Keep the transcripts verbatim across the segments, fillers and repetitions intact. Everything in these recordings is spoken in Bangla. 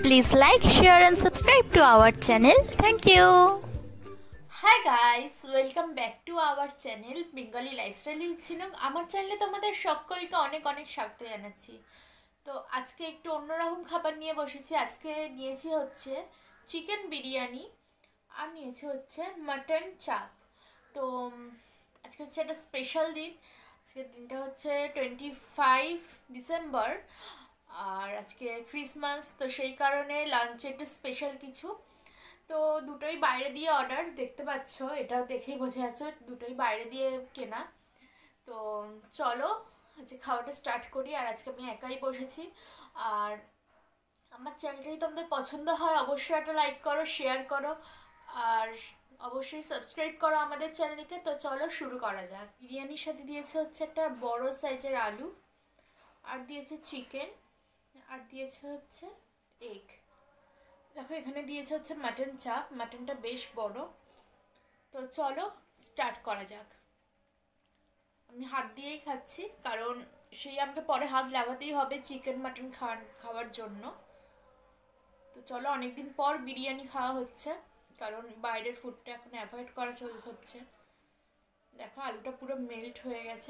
Please like, share and subscribe to our channel. Thank you. Hi guys, welcome back to our channel Bengali lifestyle with Jhinuk. আমার চ্যানেলে তোমাদের সকলকে অনেক অনেক স্বাগত জানাচ্ছি। তো আজকে একটু অন্যরকম খাবার নিয়ে বসেছি। আজকে নিয়েছি হচ্ছে চিকেন বিরিয়ানি আর নিয়েছি হচ্ছে মাটন চাপ। তো আজকে হচ্ছে একটা স্পেশাল দিন। আজকের দিনটা হচ্ছে টোয়েন্টি ফাইভ ডিসেম্বর আর আজকে ক্রিসমাস, তো সেই কারণে লাঞ্চে একটু স্পেশাল কিছু। তো দুটোই বাইরে দিয়ে অর্ডার, দেখতে পাচ্ছ, এটাও দেখেই বোঝা যাচ্ছে দুটোই বাইরে দিয়ে কেনা। তো চলো আজকে খাওয়াটা স্টার্ট করি। আর আজকে আমি একাই বসেছি। আর আমার চ্যানেলটা যদি তোমাদের পছন্দ হয় অবশ্যই একটা লাইক করো, শেয়ার করো আর অবশ্যই সাবস্ক্রাইব করো আমাদের চ্যানেলকে। তো চলো শুরু করা যাক। বিরিয়ানির সাথে দিয়েছে হচ্ছে একটা বড় সাইজের আলু, আর দিয়েছে চিকেন, আর দিয়েছে হচ্ছে এগ। দেখো এখানে দিয়েছে হচ্ছে মাটন চাপ, মাটনটা বেশ বড়। তো চলো স্টার্ট করা যাক। আমি হাত দিয়েই খাচ্ছি কারণ সেই আমাকে পরে হাত লাগাতেই হবে চিকেন মাটন খাওয়ার খাওয়ার জন্য। তো চলো, অনেকদিন পর বিরিয়ানি খাওয়া হচ্ছে কারণ বাইরের ফুডটা এখন অ্যাভয়েড করা চল হচ্ছে। দেখো আলুটা পুরো মেল্ট হয়ে গেছে।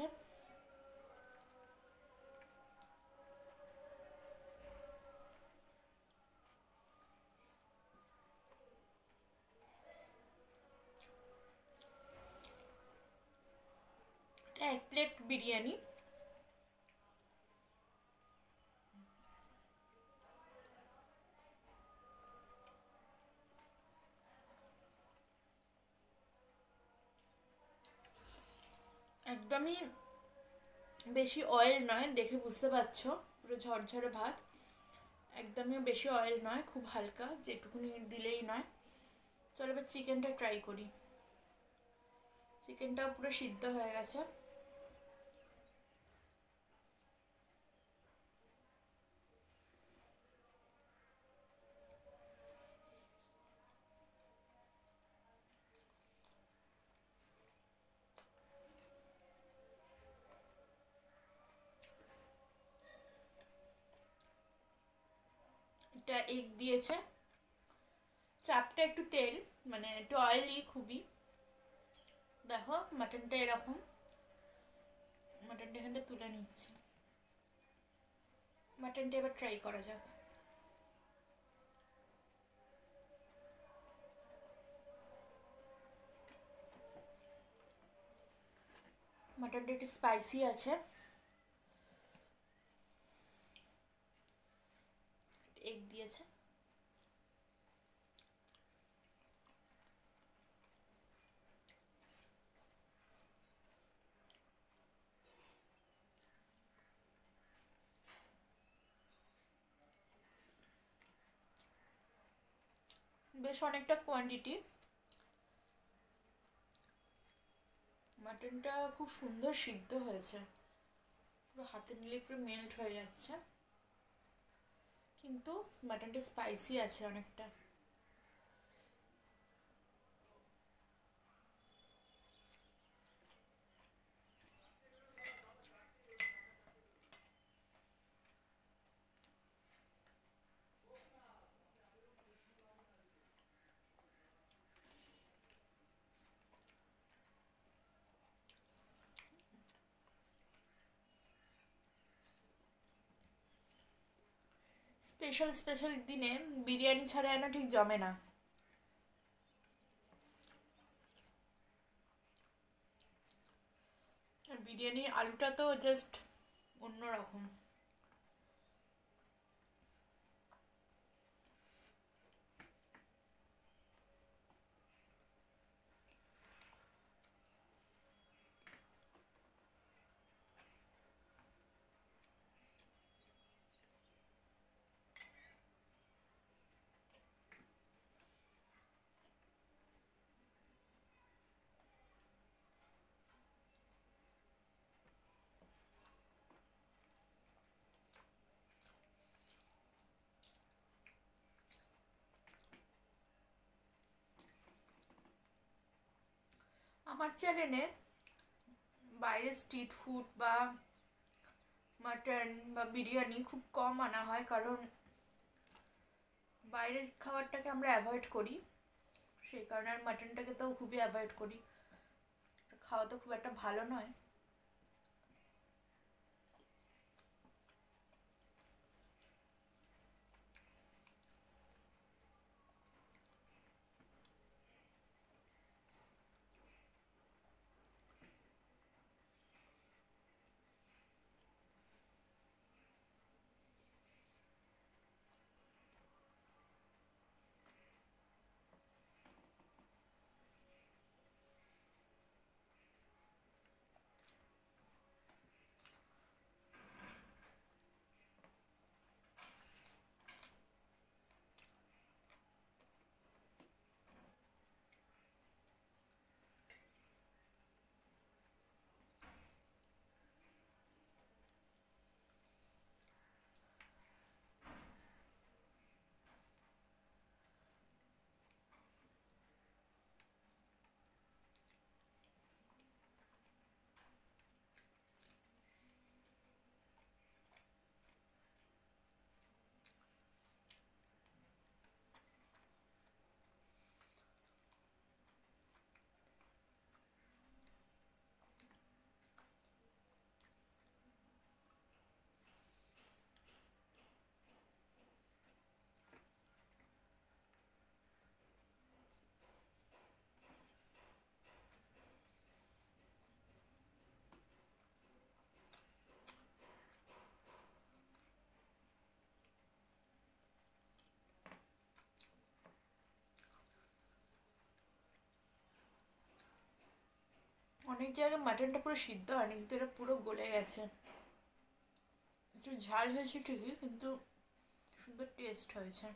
এক প্লেট বিরিয়ানি। একদমই বেশি অয়েল নয়, দেখে বুঝতে পারছো পুরো ঝরঝরে ভাত। একদমই বেশি অয়েল নয়, খুব হালকা, যেটুকুনি দিলেই নয়। চলো এবার চিকেনটা ট্রাই করি। চিকেনটাও পুরো সিদ্ধ হয়ে গেছে। এটা এগ দিয়েছে, চাপটা একটু তেল মানে একটু অয়েলি খুবই। দেখো মাটনটা এরকম, মাটনটা এখানটা তুলে নিচ্ছি। মাটনটা এবার ট্রাই করা যাক। মাটনটা একটু স্পাইসি আছে। এগ দিয়েছে, বেশ অনেকটা কোয়ান্টিটি। মাটনটা খুব সুন্দর সিদ্ধ হয়েছে, পুরো হাতে নিলে পুরো মেল্ট হয়ে যাচ্ছে। কিন্তু মাটনটা স্পাইসি আছে অনেকটা। স্পেশাল স্পেশাল দিনে বিরিয়ানি ছাড়া যেন ঠিক জমে না। আর বিরিয়ানির আলুটা তো জাস্ট অন্যরকম। আমার চ্যানেলে বাইরে স্ট্রিট ফুড বা মাটন বা বিরিয়ানি খুব কম আনা হয়, কারণ বাইরের খাবারটাকে আমরা অ্যাভয়েড করি, সেই কারণে আর মাটনটাকে তো খুবই অ্যাভয়েড করি, খাওয়া তো খুব একটা ভালো নয়। অনেক জায়গায় মাটনটা পুরো সিদ্ধ হয়নি, কিন্তু এটা পুরো গলে গেছে। একটু ঝাল হয়েছে ঠিকই, কিন্তু সুন্দর টেস্ট হয়েছে।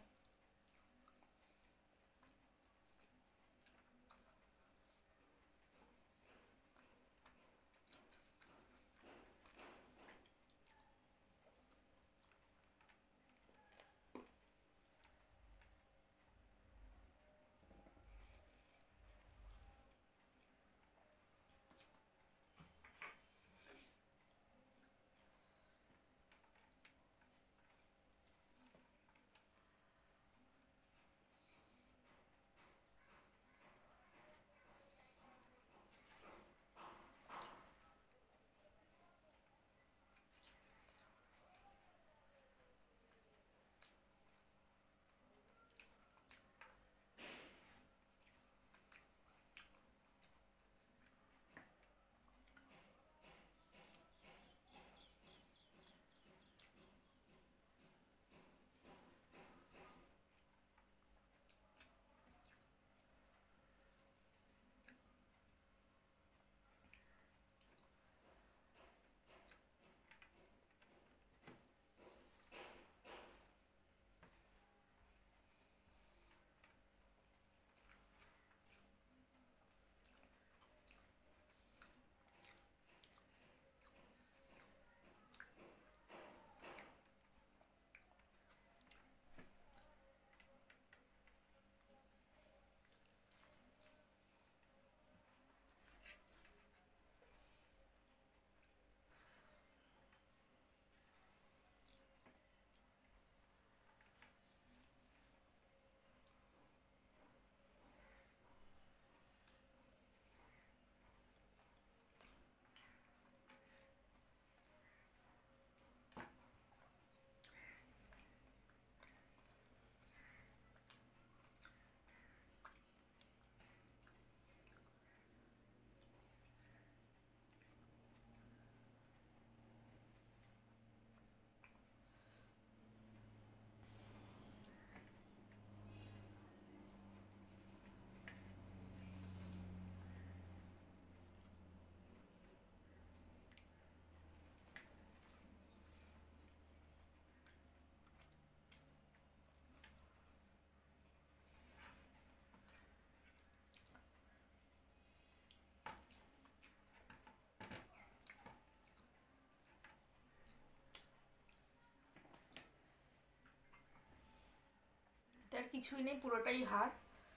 তার কিছুই নেই, পুরোটাই হার।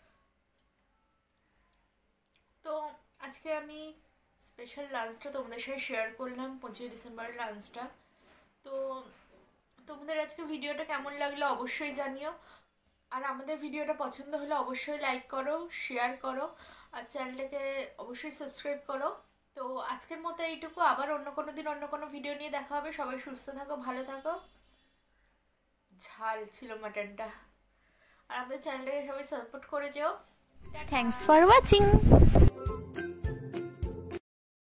তো আজকে আমি স্পেশাল লাঞ্চটা তোমাদের সাথে শেয়ার করলাম, পঁচিশে ডিসেম্বরের লাঞ্চটা। তো তোমাদের আজকে ভিডিওটা কেমন লাগলো অবশ্যই জানিও। আর আমাদের ভিডিওটা পছন্দ হলে অবশ্যই লাইক করো, শেয়ার করো, আর চ্যানেলটাকে অবশ্যই সাবস্ক্রাইব করো। তো আজকের মতো এইটুকু, আবার অন্য কোনো দিন অন্য কোনো ভিডিও নিয়ে দেখা হবে। সবাই সুস্থ থাকো, ভালো থাকো। ঝাল ছিল মাটনটা। আর আমাদের চ্যানেলটাকে সবাই সাপোর্ট করে যেও। Thanks for watching.